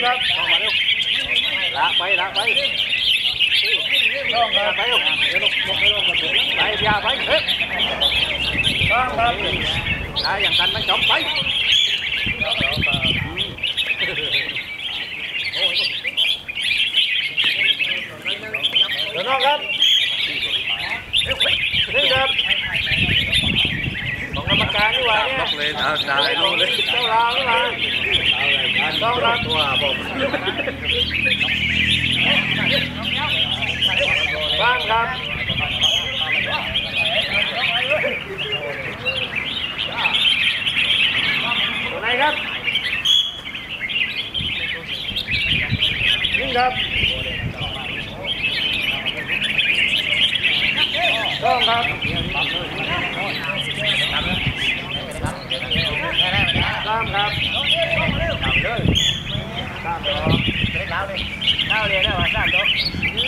ครับละไปช่องครับไปลูกไปยาไปเฮ้ยช่องครับได้อย่างกันไม่จบไปเดี๋ยวน้องครับนี่ครับของกรรมการนี่หว่าเนี่ยเลยด่าเลยลงเลยเจ้าลาวนี่หว่าต้องรับตัวผมบ้านครับตัวไหนครับนี่ครับต้องครับตามครับตามเลยตามเลยเล่าเลยได้ว่าตามโต๊ะ